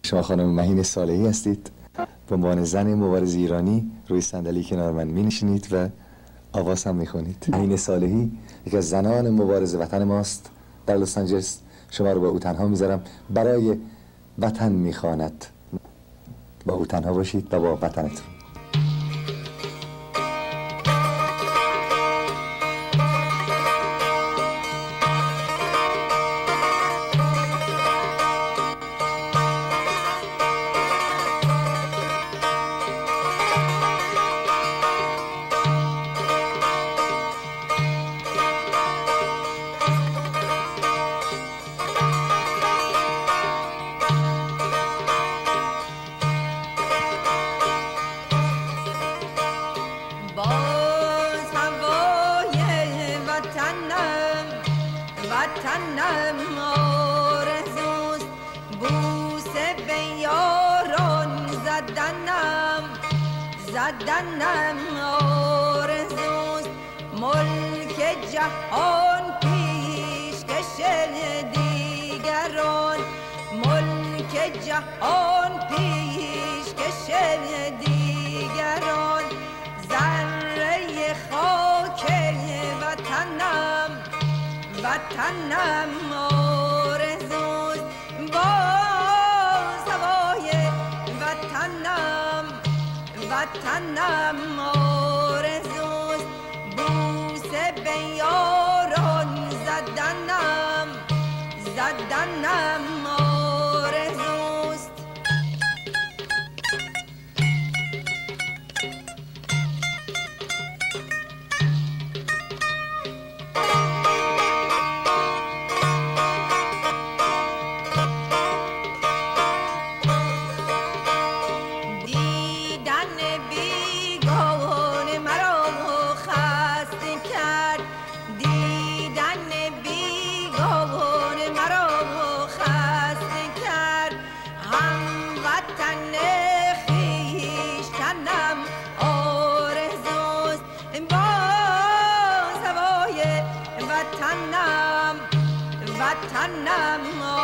شما خانم مهین صالحی هستید، به عنوان زن مبارز ایرانی روی صندلی کنار من می‌نشینید و آواز هم می‌خونید. مهین صالحی یکی از زنان مبارز وطن ماست در لس آنجلس. شما رو با او تنها میذارم، برای وطن میخواند. با او تنها باشید و با وطنتون. وطنم آرزوست، بوسه به یاران زدنم آرزوست، ملک جهان پیشکش دیگران، ملک جهان پیشکش دیگران، ذره خاک وطنم آرزوست، باز هوای وطنم آرزوست، بوسه به یاران زدنم آرزوست. وطنم